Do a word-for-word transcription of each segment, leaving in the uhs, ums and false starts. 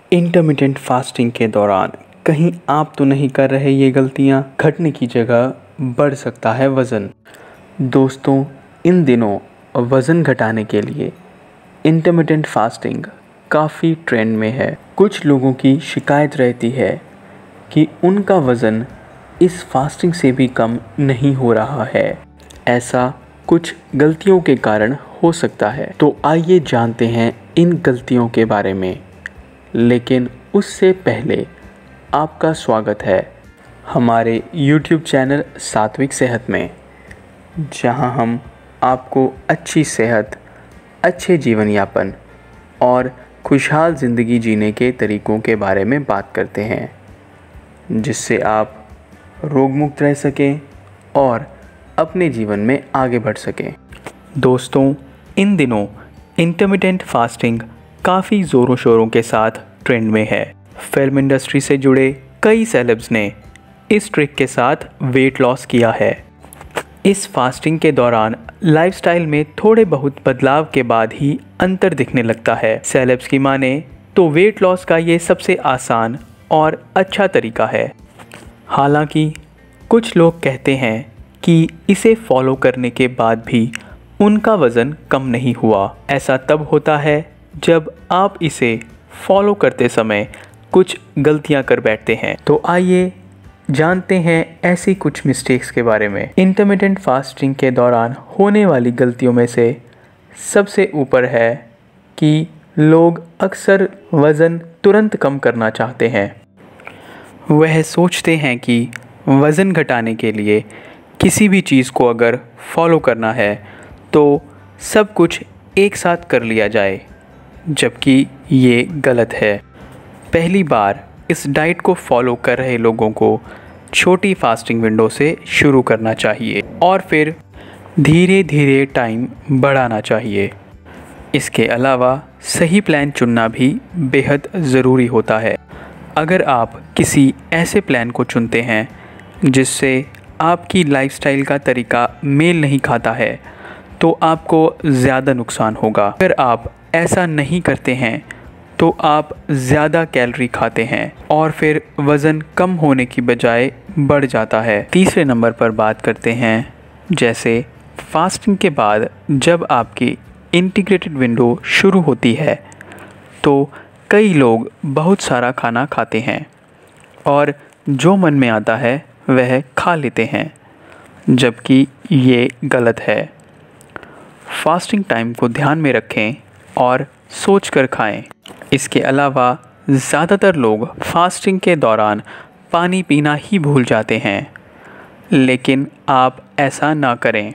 Intermittent fasting के दौरान कहीं आप तो नहीं कर रहे ये गलतियाँ? घटने की जगह बढ़ सकता है वज़न। दोस्तों, इन दिनों वज़न घटाने के लिए इंटरमिटेंट फास्टिंग काफ़ी ट्रेंड में है। कुछ लोगों की शिकायत रहती है कि उनका वज़न इस फास्टिंग से भी कम नहीं हो रहा है। ऐसा कुछ गलतियों के कारण हो सकता है। तो आइए जानते हैं इन गलतियों के बारे में। लेकिन उससे पहले आपका स्वागत है हमारे यूट्यूब चैनल सात्विक सेहत में, जहां हम आपको अच्छी सेहत, अच्छे जीवन यापन और खुशहाल ज़िंदगी जीने के तरीक़ों के बारे में बात करते हैं, जिससे आप रोग मुक्त रह सकें और अपने जीवन में आगे बढ़ सकें। दोस्तों, इन दिनों इंटरमिटेंट फास्टिंग काफ़ी ज़ोरों शोरों के साथ ट्रेंड में है। फिल्म इंडस्ट्री से जुड़े कई सेलेब्स ने इस ट्रिक के साथ वेट लॉस किया है। इस फास्टिंग के दौरान लाइफस्टाइल में थोड़े बहुत बदलाव के बाद ही अंतर दिखने लगता है। सेलेब्स की माने तो वेट लॉस का ये सबसे आसान और अच्छा तरीका है। हालांकि कुछ लोग कहते हैं कि इसे फॉलो करने के बाद भी उनका वज़न कम नहीं हुआ। ऐसा तब होता है जब आप इसे फॉलो करते समय कुछ गलतियां कर बैठते हैं। तो आइए जानते हैं ऐसी कुछ मिस्टेक्स के बारे में। इंटरमिटेंट फास्टिंग के दौरान होने वाली गलतियों में से सबसे ऊपर है कि लोग अक्सर वज़न तुरंत कम करना चाहते हैं। वह सोचते हैं कि वज़न घटाने के लिए किसी भी चीज़ को अगर फॉलो करना है तो सब कुछ एक साथ कर लिया जाए, जबकि ये गलत है। पहली बार इस डाइट को फॉलो कर रहे लोगों को छोटी फास्टिंग विंडो से शुरू करना चाहिए और फिर धीरे धीरे टाइम बढ़ाना चाहिए। इसके अलावा सही प्लान चुनना भी बेहद ज़रूरी होता है। अगर आप किसी ऐसे प्लान को चुनते हैं जिससे आपकी लाइफस्टाइल का तरीका मेल नहीं खाता है, तो आपको ज़्यादा नुकसान होगा। अगर आप ऐसा नहीं करते हैं तो आप ज़्यादा कैलोरी खाते हैं और फिर वज़न कम होने की बजाय बढ़ जाता है। तीसरे नंबर पर बात करते हैं, जैसे फास्टिंग के बाद जब आपकी इंटीग्रेटेड विंडो शुरू होती है तो कई लोग बहुत सारा खाना खाते हैं और जो मन में आता है वह खा लेते हैं, जबकि ये गलत है। फास्टिंग टाइम को ध्यान में रखें और सोच कर खाएं। इसके अलावा ज़्यादातर लोग फास्टिंग के दौरान पानी पीना ही भूल जाते हैं, लेकिन आप ऐसा ना करें।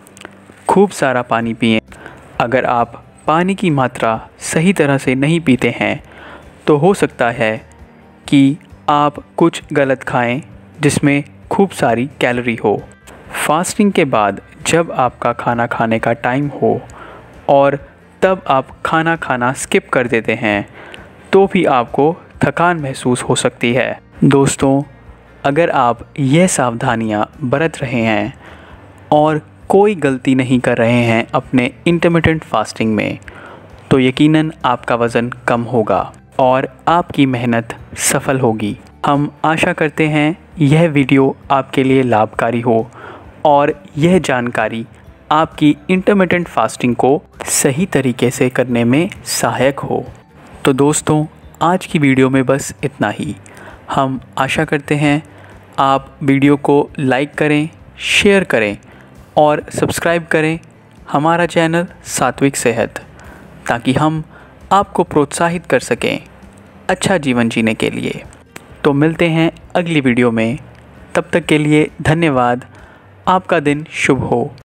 खूब सारा पानी पिएं। अगर आप पानी की मात्रा सही तरह से नहीं पीते हैं तो हो सकता है कि आप कुछ गलत खाएं जिसमें खूब सारी कैलोरी हो। फास्टिंग के बाद जब आपका खाना खाने का टाइम हो और तब आप खाना खाना स्किप कर देते हैं तो भी आपको थकान महसूस हो सकती है। दोस्तों, अगर आप यह सावधानियां बरत रहे हैं और कोई गलती नहीं कर रहे हैं अपने इंटरमिटेंट फास्टिंग में, तो यकीनन आपका वज़न कम होगा और आपकी मेहनत सफल होगी। हम आशा करते हैं यह वीडियो आपके लिए लाभकारी हो और यह जानकारी आपकी इंटरमिटेंट फास्टिंग को सही तरीके से करने में सहायक हो। तो दोस्तों, आज की वीडियो में बस इतना ही। हम आशा करते हैं आप वीडियो को लाइक करें, शेयर करें और सब्सक्राइब करें हमारा चैनल सात्विक सेहत, ताकि हम आपको प्रोत्साहित कर सकें अच्छा जीवन जीने के लिए। तो मिलते हैं अगली वीडियो में। तब तक के लिए धन्यवाद। आपका दिन शुभ हो।